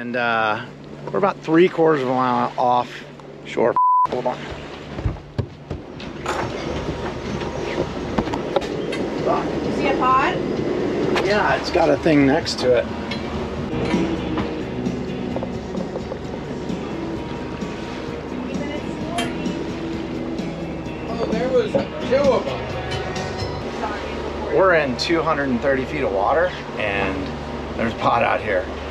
And we're about 3/4 of a mile off shore. Hold on. You see a pod? Yeah, it's got a thing next to it. Oh, there was 2 of them. We're in 230 feet of water, and there's a pod out here.